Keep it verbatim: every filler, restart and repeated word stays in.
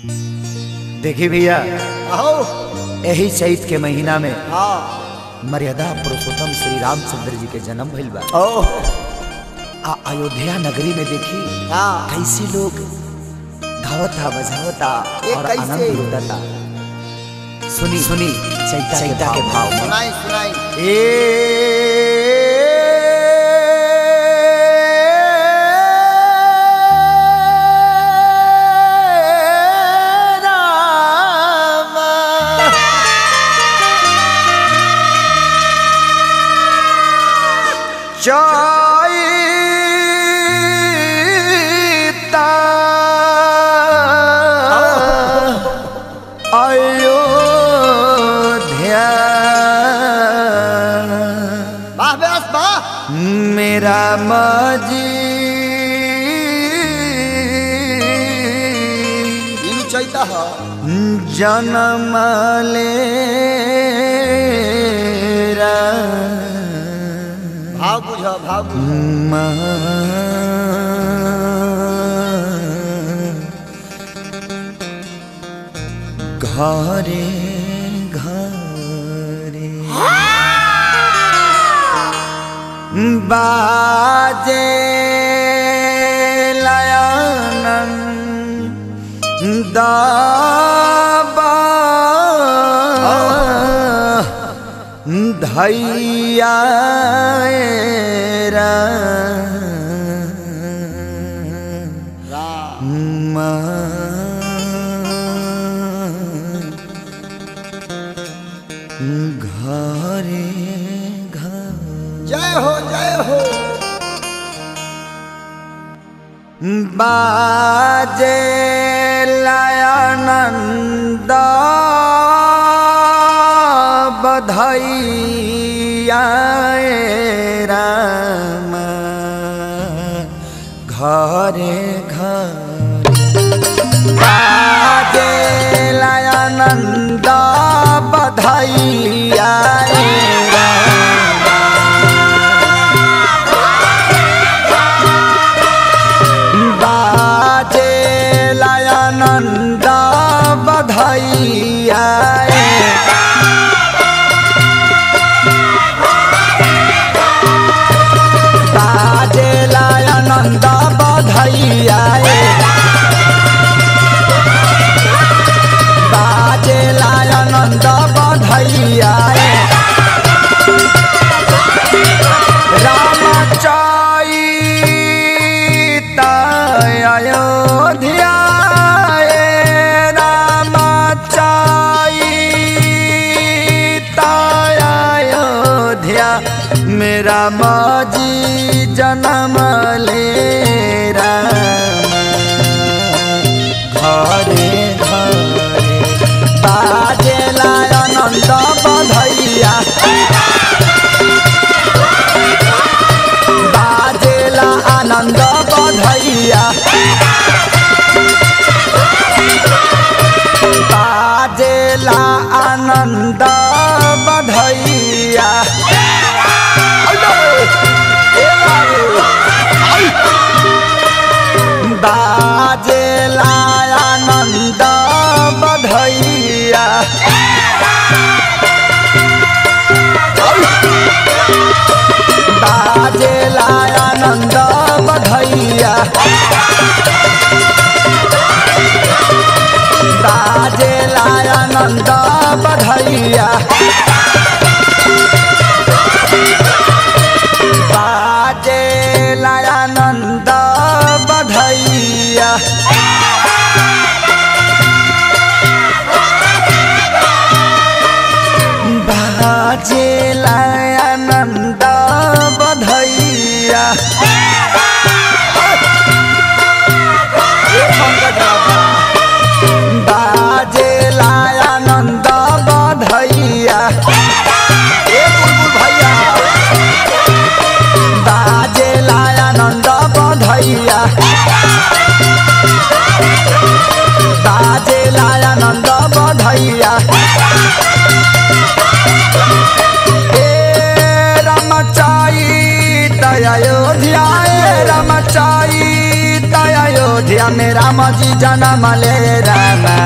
देखी भैया यही चैत के महीना में मर्यादा पुरुषोत्तम श्री रामचंद्र जी के जन्म भइल बा। आ अयोध्या नगरी में देखी कैसे लोग गावता बजावता और आनंद लुटता। सुनी सुनी चैता चैता के भाव सुनाई सुनाई ए चैता अयोध्या वाह व्यास वाह मेरा माजी इन चैता है जन्म लेरा भाव बुझा भाव घरे घरे बाजे लानंद धैया घरे घर जय हो जय हो बाजे लानंद बधैया राम घरे घर बाजे लानंद बधैया बाजे लानंद बधैया बाजे लानंद बधैया बाजे लानंद बधैया राम चैता अयोध्या राम चैता अयोध्या मेरा माजी जन्म ले राम घरे घरे बाजे लानंद बधैया बाजे आनंद बधैया बाजे आनंद बधैया बाजे आनंद बधैया बाजे आनंद बधैया बाजे आनंद बधैया बाजे आनंद बधैया बाजे आनंद बधैया बाजे आनंद बधैया बाजे आनंद बधैया बाजे आनंद बधैया राम चैता अयोध्या राम चैता अयोध्या में राम जी जन्म ले राम